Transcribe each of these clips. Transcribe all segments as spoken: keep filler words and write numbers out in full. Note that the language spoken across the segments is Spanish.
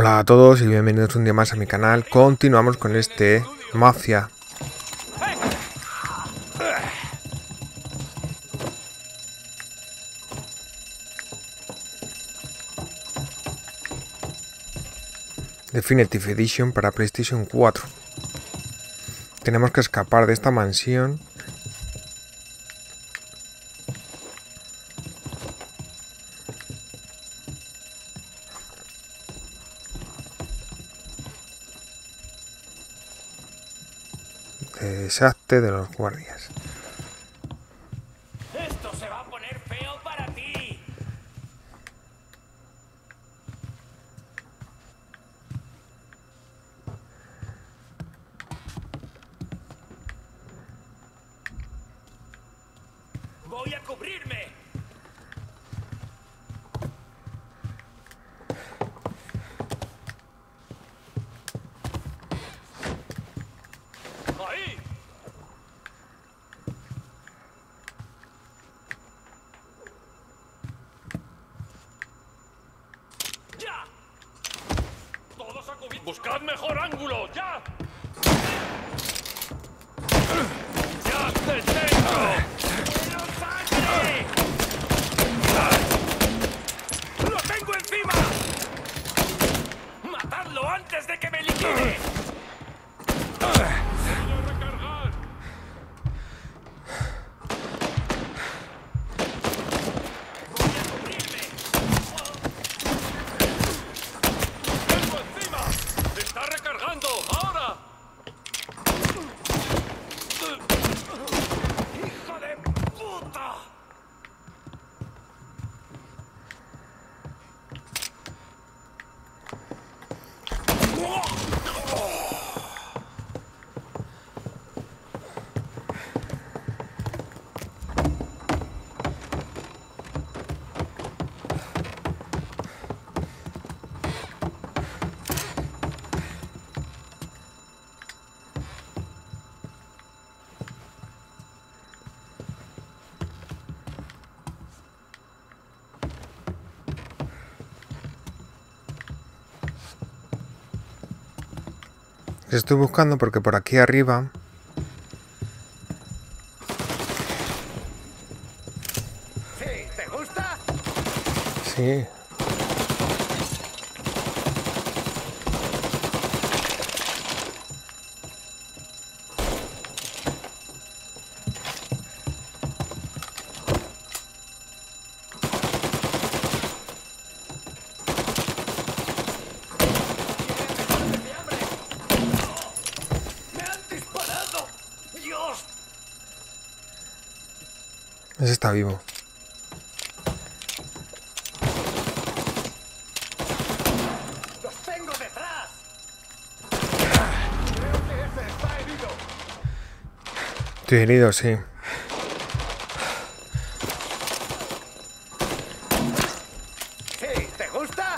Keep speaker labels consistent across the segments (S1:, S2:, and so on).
S1: Hola a todos y bienvenidos un día más a mi canal. Continuamos con este Mafia. Definitive Edition para PlayStation cuatro. Tenemos que escapar de esta mansión. Desastre de los guardias.
S2: Esto se va a poner feo para ti. Voy a cubrirme. Ahí. ¡Ya! ¡Todos a cubrir! ¡Buscad mejor ángulo! ¡Ya! ¡Ya te tengo! ¡Quiero sangre! ¡Lo tengo encima! ¡Matadlo antes de que me liquide! ¡Voy a recargar! ¡Voy a cubrirme! ¡Tengo encima! ¡Está recargando! ¡Ahora! ¡Hijo de puta!
S1: Estoy buscando porque por aquí arriba
S2: Sí, ¿te gusta?
S1: sí.
S2: ¡Me han disparado! ¡Dios!
S1: Ese está vivo.
S2: ¡Los tengo detrás! Creo que ese está herido.
S1: Estoy herido, sí.
S2: Sí, ¿te gusta?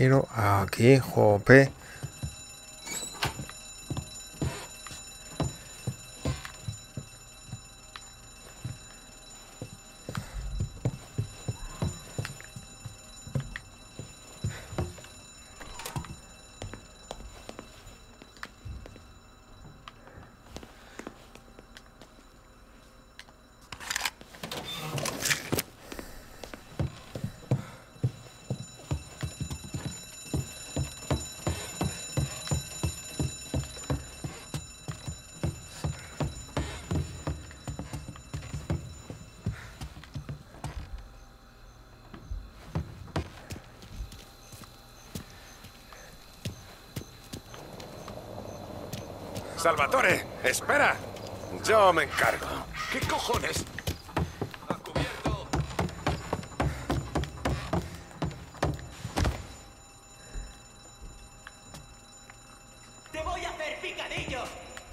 S1: Quiero aquí, jope.
S3: Salvatore, espera. Yo me encargo.
S2: ¿Qué cojones? A cubierto.
S4: ¡Te voy a hacer picadillo!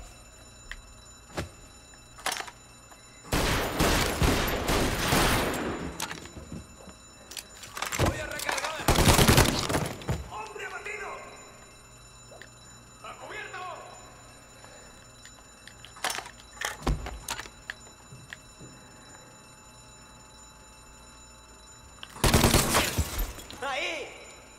S2: Voy a recargar. ¡Hombre abatido! ¡A cubierto!
S4: ¡Ahí!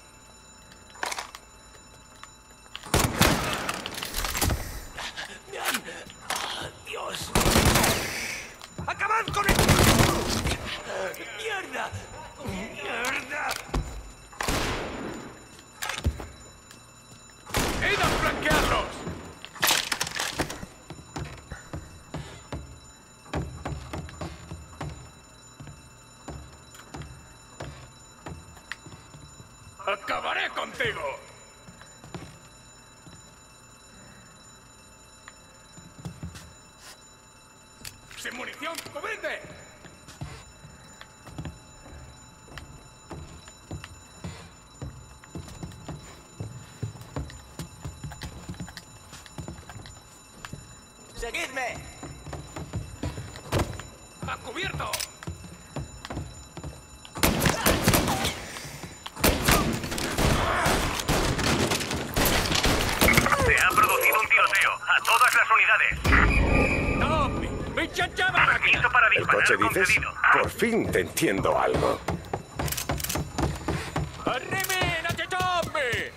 S2: ¡Dios! ¡Acabad con el... ¡Mierda! ¡Mierda! ¡Id a flanquearlos! ¡Acabaré contigo! ¡Sin munición! ¡Cubridme!
S4: ¡Seguidme!
S2: ¡A cubierto!
S5: Se ha producido un tiroteo. A todas las unidades.
S2: ¡No! ¡Mi chachaba!
S5: Permiso para
S3: ¿El
S5: disparar
S3: coche dices?
S5: concedido.
S3: Por fin te entiendo algo.
S2: ¡Arrimi! ¡No te tome!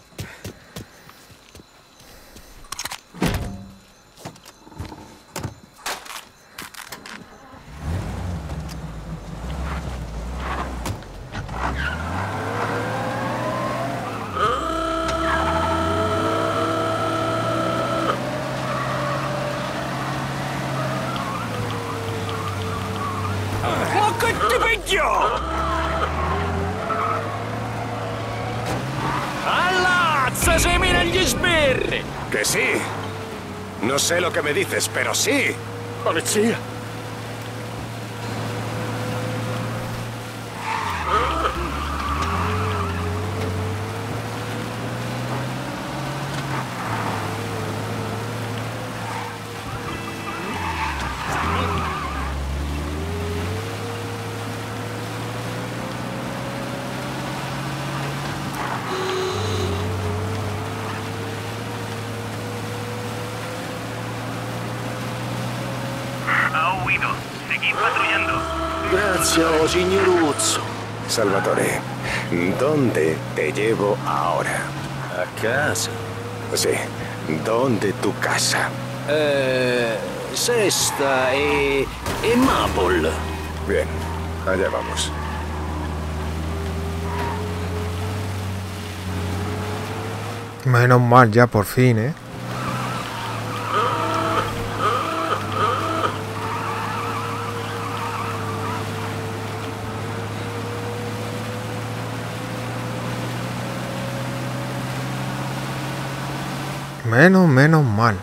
S2: ¡Oh, che ti picchio! ¡Allazza, semina gli sbirri!
S3: Que sí. No sé lo que me dices, pero sí.
S2: Polizia!
S5: Ha huido. Seguid patrullando.
S6: Grazie, oh signoruzzo.
S3: Salvatore, ¿dónde te llevo ahora?
S6: A casa.
S3: Sí, ¿dónde tu casa?
S6: Eh, Sesta e... e Maple.
S3: Bien, allá vamos.
S1: Menos mal, ya por fin, ¿eh? Menos, menos mal.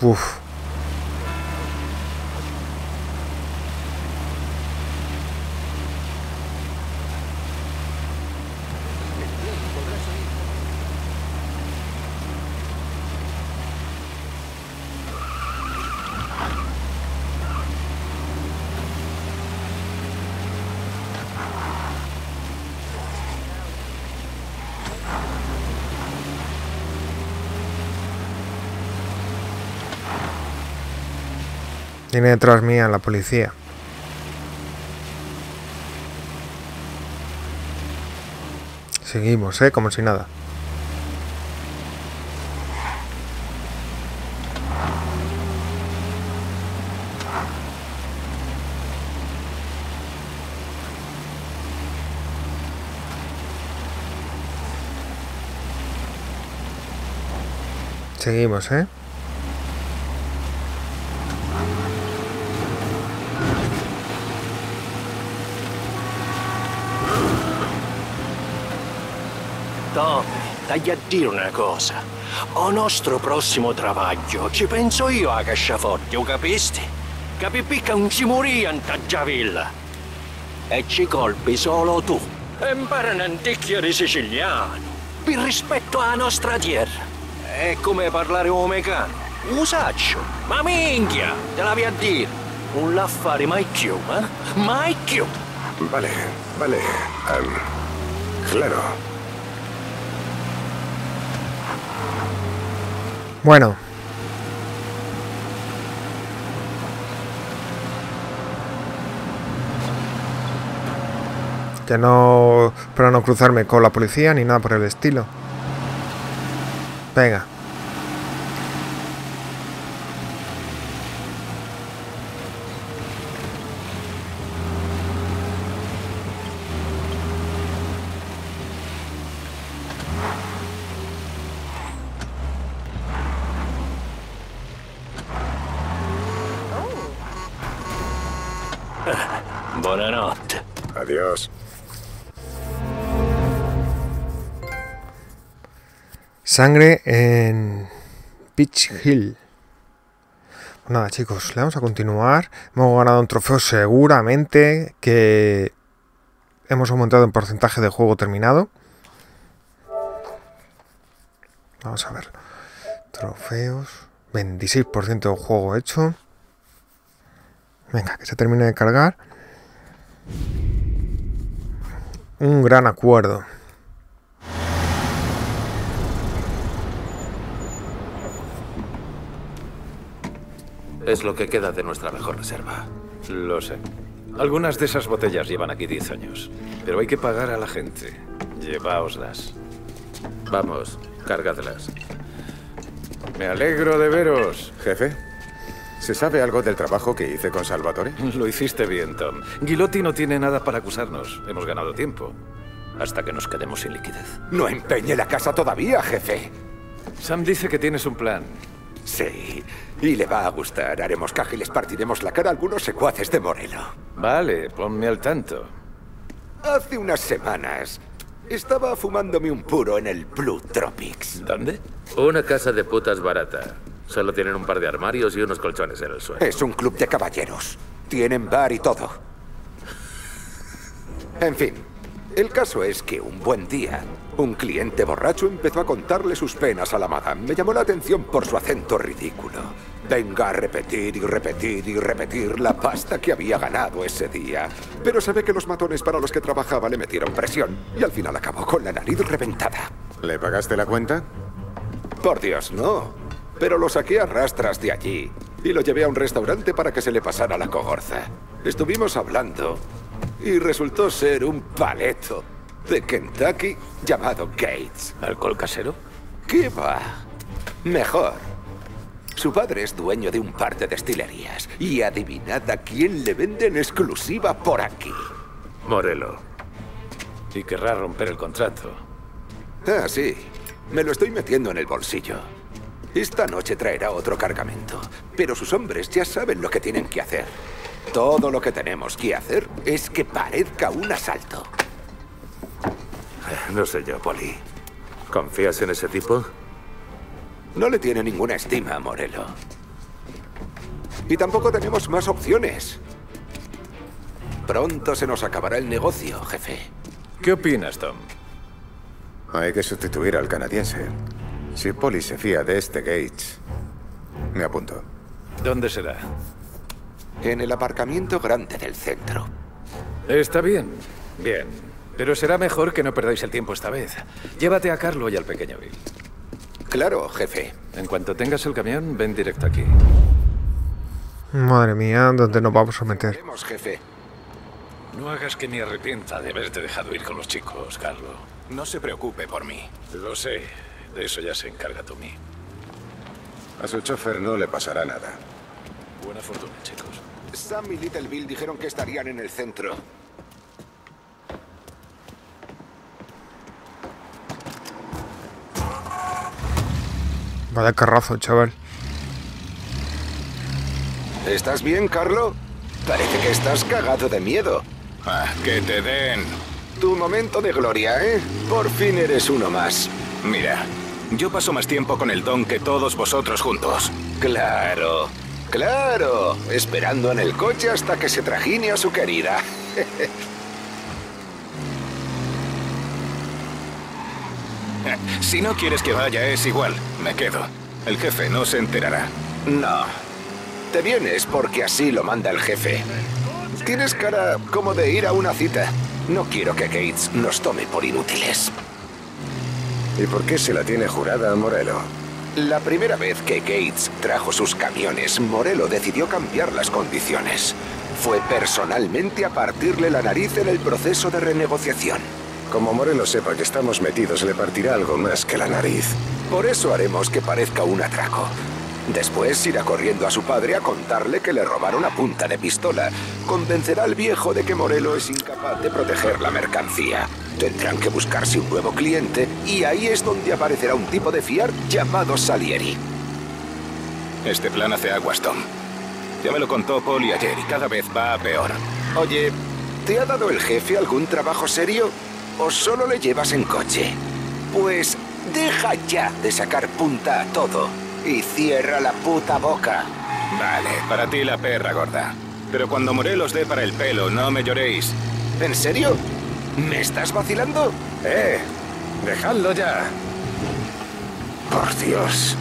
S1: Uf. Viene detrás mía la policía. Seguimos, ¿eh? Como si nada. Seguimos, ¿eh?
S6: Tommy, dagli a dire una cosa. Al nostro prossimo travaglio ci penso io a casciaforte, o capisti? Capipi che non ci morì in Taggiavilla. E ci colpi solo tu. E impara un antichio di siciliano. Per rispetto alla nostra terra. È come parlare un mecano. Usaccio. Ma minchia, te la vi a dire. Non la fare mai più, eh? Mai più.
S3: Vale, vale. Um, claro.
S1: Bueno. Que no... Para no cruzarme con la policía ni nada por el estilo. Venga.
S6: Buonanotte.
S3: Adiós.
S1: Sangre en Peach Hill. Pues nada, chicos, le vamos a continuar. Hemos ganado un trofeo seguramente, que hemos aumentado en porcentaje de juego terminado. Vamos a ver. Trofeos. veintiséis por ciento de juego hecho. Venga, que se termine de cargar. Un gran acuerdo.
S7: Es lo que queda de nuestra mejor reserva. Lo sé. Algunas de esas botellas llevan aquí diez años. Pero hay que pagar a la gente. Lleváoslas. Vamos, cárgadlas. Me alegro de veros.
S3: Jefe, ¿se sabe algo del trabajo que hice con Salvatore?
S7: Lo hiciste bien, Tom. Gilotti no tiene nada para acusarnos. Hemos ganado tiempo. Hasta que nos quedemos sin liquidez.
S3: No empeñe la casa todavía, jefe.
S7: Sam dice que tienes un plan.
S3: Sí, y le va a gustar. Haremos caja y les partiremos la cara a algunos secuaces de Morello.
S7: Vale, ponme al tanto.
S3: Hace unas semanas estaba fumándome un puro en el Blue Tropics.
S7: ¿Dónde?
S8: Una casa de putas barata. Solo tienen un par de armarios y unos colchones en el suelo.
S3: Es un club de caballeros. Tienen bar y todo. En fin, el caso es que un buen día, un cliente borracho empezó a contarle sus penas a la madame. Me llamó la atención por su acento ridículo. Venga a repetir y repetir y repetir la pasta que había ganado ese día. Pero se ve que los matones para los que trabajaba le metieron presión y al final acabó con la nariz reventada. ¿Le pagaste la cuenta? Por Dios, no. Pero lo saqué a rastras de allí y lo llevé a un restaurante para que se le pasara la cogorza. Estuvimos hablando y resultó ser un paleto de Kentucky llamado Gates.
S7: ¿Alcohol casero?
S3: ¿Qué va? Mejor. Su padre es dueño de un par de destilerías y adivinad a quién le vende en exclusiva por aquí.
S8: Morello.
S7: Y querrá romper el contrato.
S3: Ah, sí. Me lo estoy metiendo en el bolsillo. Esta noche traerá otro cargamento, pero sus hombres ya saben lo que tienen que hacer. Todo lo que tenemos que hacer es que parezca un asalto.
S8: No sé yo, Poli. ¿Confías en ese tipo?
S3: No le tiene ninguna estima a Morello. Y tampoco tenemos más opciones. Pronto se nos acabará el negocio, jefe.
S7: ¿Qué opinas, Tom?
S9: Hay que sustituir al canadiense. Si Polly se fía de este Gates, me apunto.
S7: ¿Dónde será?
S3: En el aparcamiento grande del centro.
S7: Está bien, bien. Pero será mejor que no perdáis el tiempo esta vez. Llévate a Carlo y al pequeño Bill.
S3: Claro, jefe.
S7: En cuanto tengas el camión, ven directo aquí.
S1: Madre mía, ¿dónde nos vamos a meter?
S3: Vemos, jefe.
S7: No hagas que me arrepienta de haberte dejado ir con los chicos, Carlo.
S10: No se preocupe por mí.
S7: Lo sé. De eso ya se encarga Tommy.
S9: A su chofer no le pasará nada.
S7: Buena fortuna, chicos.
S3: Sam y Little Bill dijeron que estarían en el centro.
S1: Vaya carrazo, chaval.
S3: ¿Estás bien, Carlo? Parece que estás cagado de miedo.
S10: Ah, que te den.
S3: Tu momento de gloria, ¿eh? Por fin eres uno más.
S10: Mira, yo paso más tiempo con el Don que todos vosotros juntos.
S3: Claro, claro. Esperando en el coche hasta que se trajine a su querida.
S10: Si no quieres que vaya, es igual. Me quedo. El jefe no se enterará.
S3: No. Te vienes porque así lo manda el jefe. Tienes cara como de ir a una cita. No quiero que Gates nos tome por inútiles.
S9: ¿Y por qué se la tiene jurada a Morello?
S3: La primera vez que Gates trajo sus camiones, Morello decidió cambiar las condiciones. Fue personalmente a partirle la nariz en el proceso de renegociación.
S9: Como Morello sepa que estamos metidos, le partirá algo más que la nariz.
S3: Por eso haremos que parezca un atraco. Después irá corriendo a su padre a contarle que le robaron a punta de pistola. Convencerá al viejo de que Morello es incapaz de proteger la mercancía. Tendrán que buscarse un nuevo cliente y ahí es donde aparecerá un tipo de fiar llamado Salieri.
S10: Este plan hace aguas, Tom. Ya me lo contó Polly ayer y cada vez va a peor.
S3: Oye, ¿te ha dado el jefe algún trabajo serio? ¿O solo le llevas en coche? Pues deja ya de sacar punta a todo y cierra la puta boca.
S10: Vale, para ti la perra gorda. Pero cuando Morello os dé para el pelo, no me lloréis.
S3: ¿En serio? ¿Me estás vacilando?
S9: ¡Eh! ¡Dejadlo ya! Por Dios.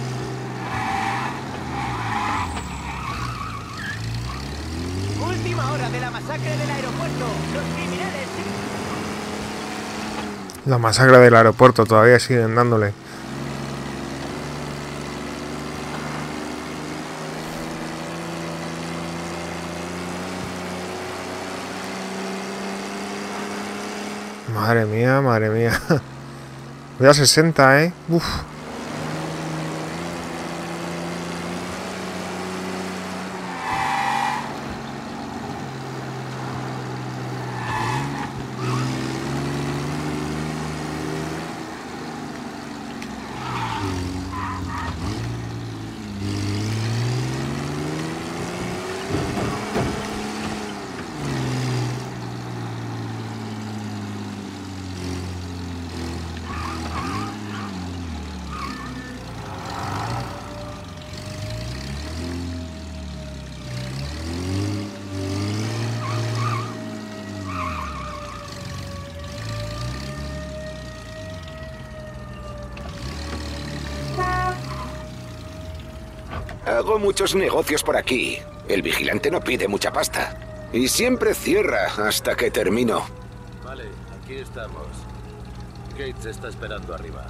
S4: Última hora de la masacre del aeropuerto. Los criminales.
S1: La masacre del aeropuerto, todavía siguen dándole. Madre mía, madre mía. Voy a sesenta, ¿eh? Uf.
S3: Hago muchos negocios por aquí. El vigilante no pide mucha pasta. Y siempre cierra hasta que termino.
S8: Vale, aquí estamos. Gates está esperando arriba.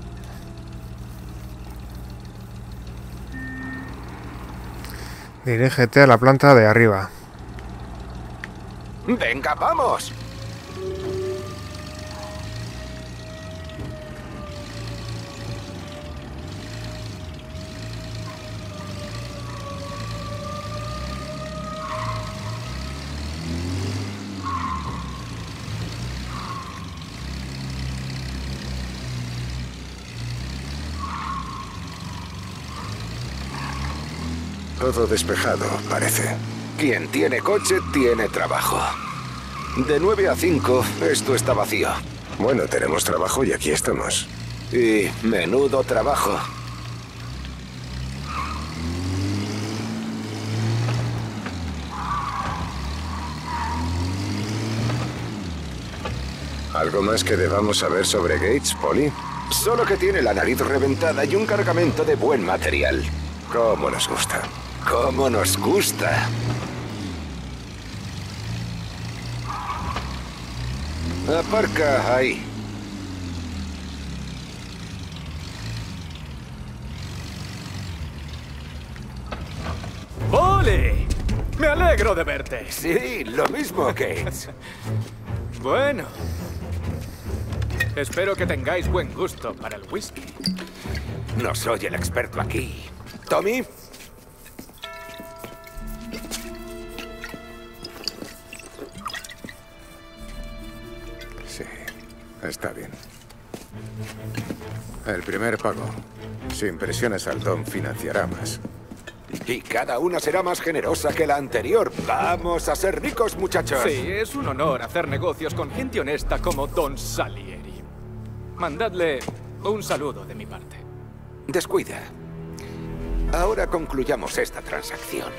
S1: Dirígete a la planta de arriba.
S3: ¡Venga, vamos!
S9: Todo despejado, parece.
S3: Quien tiene coche, tiene trabajo. De nueve a cinco, esto está vacío.
S9: Bueno, tenemos trabajo y aquí estamos.
S3: Y menudo trabajo.
S9: ¿Algo más que debamos saber sobre Gates, Polly?
S3: Solo que tiene la nariz reventada y un cargamento de buen material.
S9: ¿Cómo nos gusta?
S3: ¿Cómo nos gusta? Aparca ahí.
S11: ¡Ole! Me alegro de verte.
S3: Sí, lo mismo, Gates.
S11: Bueno. Espero que tengáis buen gusto para el whisky.
S3: No soy el experto aquí. ¿Tommy?
S9: Sí, está bien. El primer pago. Sin presiones al Don financiará más.
S3: Y cada una será más generosa que la anterior. Vamos a ser ricos, muchachos.
S11: Sí, es un honor hacer negocios con gente honesta como Don Salieri. Mandadle un saludo de mi parte.
S3: Descuida. Ahora concluyamos esta transacción.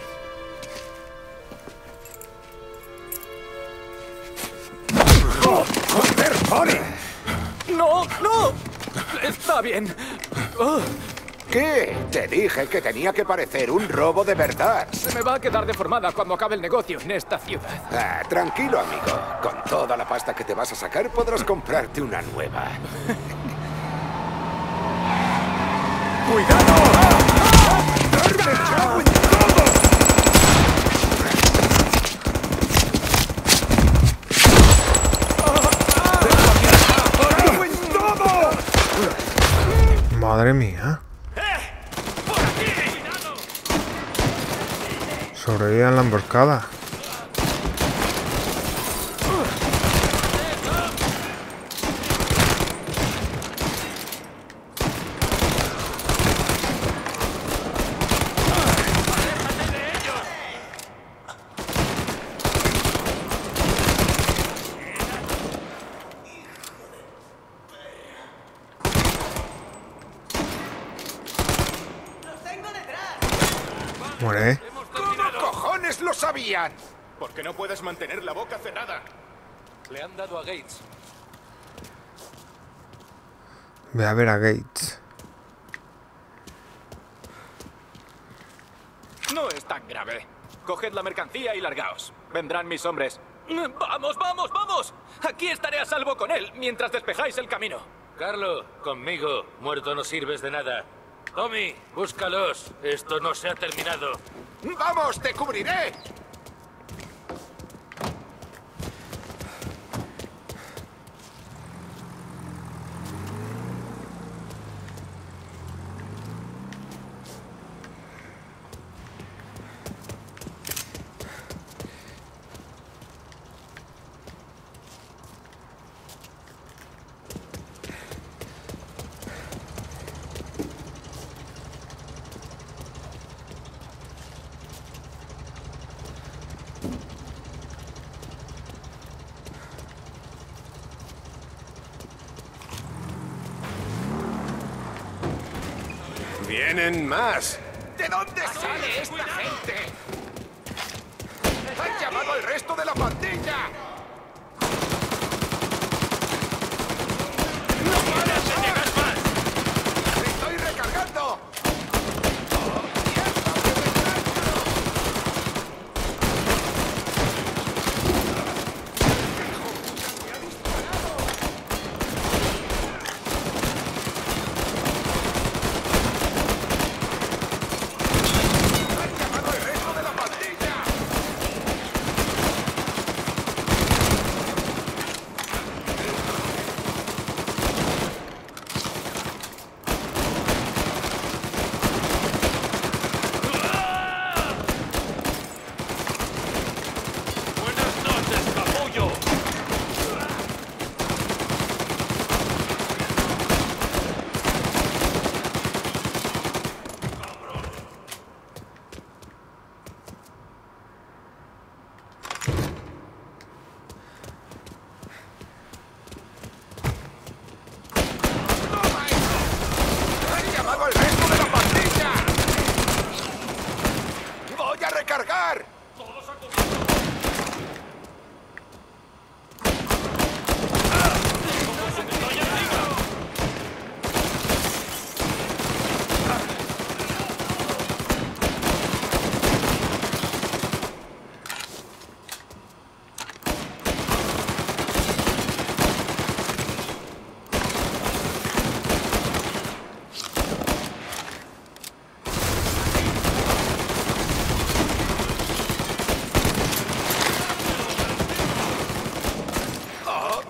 S11: ¡Oh, joder, Polly! ¡No, no! Está bien. Oh.
S3: ¿Qué? Te dije que tenía que parecer un robo de verdad.
S11: Se me va a quedar deformada cuando acabe el negocio en esta ciudad.
S3: Ah, tranquilo, amigo. Con toda la pasta que te vas a sacar podrás comprarte una nueva.
S11: ¡Cuidado!
S1: Madre mía. Sobrevive en la emboscada. Muere.
S3: ¿Cómo cojones lo sabían?
S10: ¿Por qué no puedes mantener la boca cerrada?
S6: Le han dado a Gates.
S1: Ve a ver a Gates.
S11: No es tan grave. Coged la mercancía y largaos. Vendrán mis hombres. ¡Vamos, vamos, vamos! Aquí estaré a salvo con él mientras despejáis el camino.
S6: Carlo, conmigo. Muerto no sirves de nada. Tommy, búscalos. Esto no se ha terminado.
S3: ¡Vamos, te cubriré!
S9: ¡Vienen más!
S3: ¿De dónde sale esta gente? ¡Han llamado al resto de la pandilla! ¡No pares de llegar más! ¡Estoy recargando!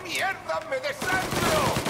S3: mierda! ¡Me desangro!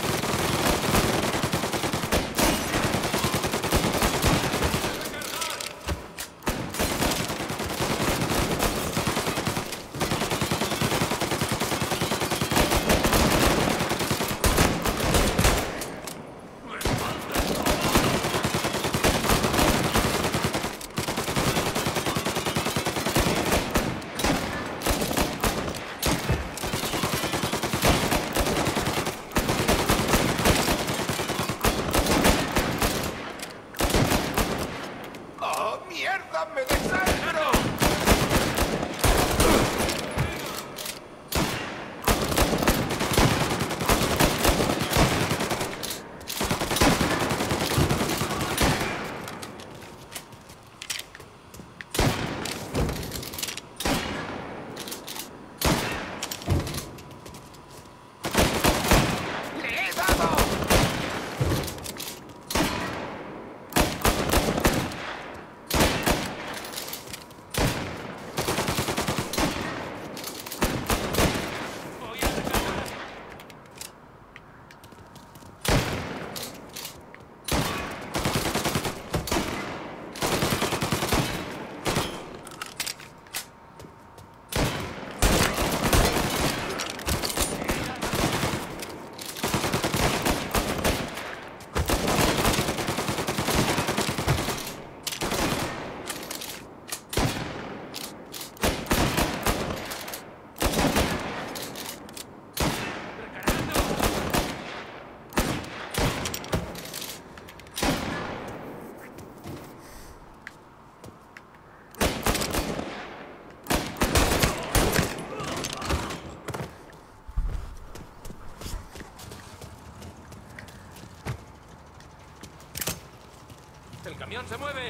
S11: ¡El camión se mueve!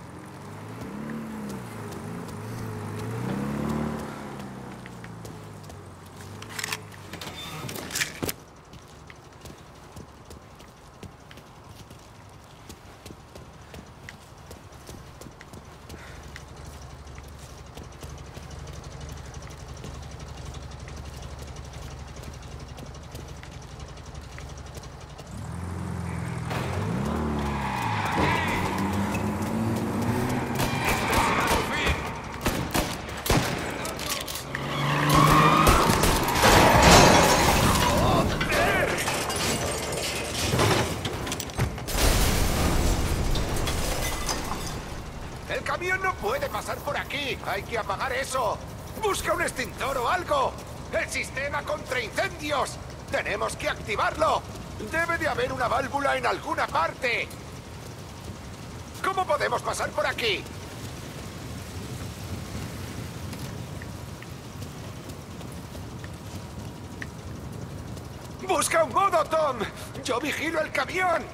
S3: pasar por aquí. Hay que apagar eso. ¡Busca un extintor o algo! ¡El sistema contra incendios! ¡Tenemos que activarlo! Debe de haber una válvula en alguna parte. ¿Cómo podemos pasar por aquí? ¡Busca un modo, Tom! ¡Yo vigilo el camión!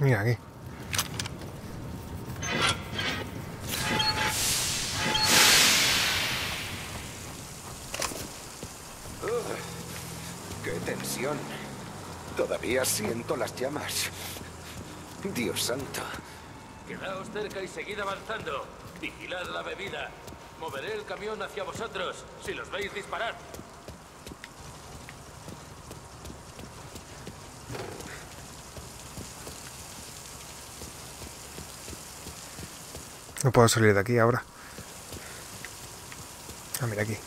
S1: Mira aquí.
S3: Uh, ¡Qué tensión! Todavía siento las llamas. Dios santo.
S12: Quedaos cerca y seguid avanzando. Vigilad la bebida. Moveré el camión hacia vosotros. Si los veis, disparad.
S1: No puedo salir de aquí ahora. Ah, mira aquí.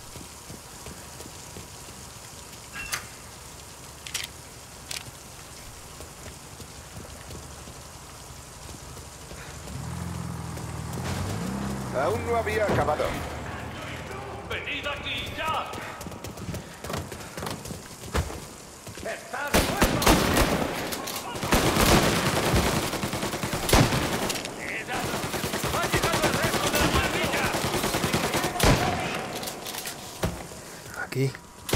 S3: Aún no había acabado.
S12: ¡Venid aquí ya! ¡Estad
S1: Aquí.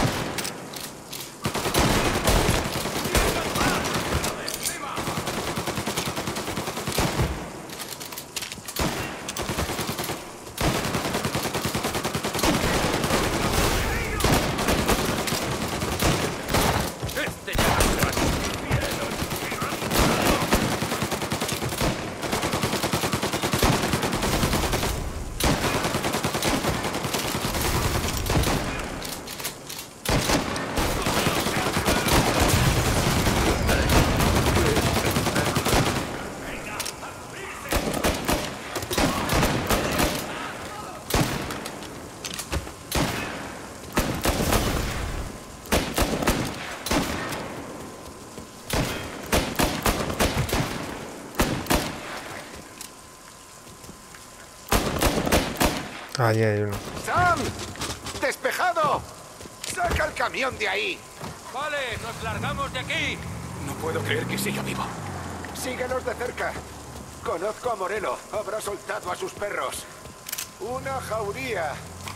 S1: Ahí hay uno.
S3: ¡Sam! ¡Despejado! ¡Saca el camión de ahí!
S12: Vale, nos largamos de aquí.
S11: No puedo creer que siga vivo.
S3: Síguenos de cerca. Conozco a Morello. Habrá soltado a sus perros. Una jauría.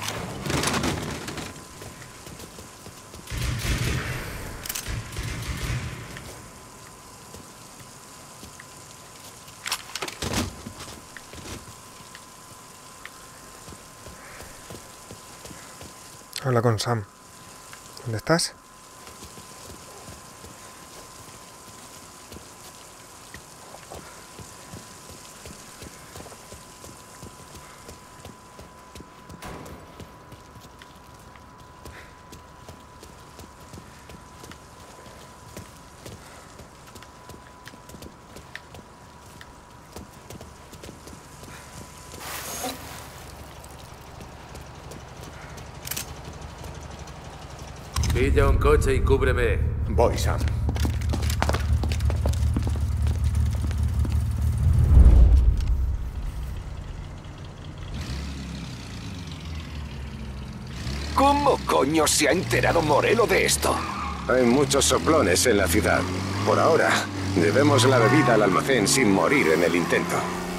S1: Habla con Sam. ¿Dónde estás?
S8: Pilla un coche y cúbreme.
S9: Voy, Sam.
S3: ¿Cómo coño se ha enterado Morello de esto?
S9: Hay muchos soplones en la ciudad. Por ahora, debemos la bebida al almacén sin morir en el intento.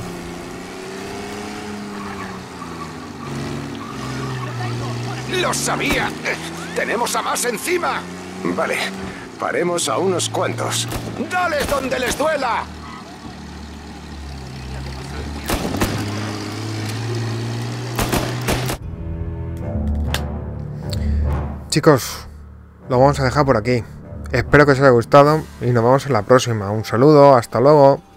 S3: ¡Lo sabía! ¡Tenemos a más encima!
S9: Vale, paremos a unos cuantos.
S3: ¡Dale donde les duela!
S1: Chicos, lo vamos a dejar por aquí. Espero que os haya gustado y nos vemos en la próxima. Un saludo, hasta luego.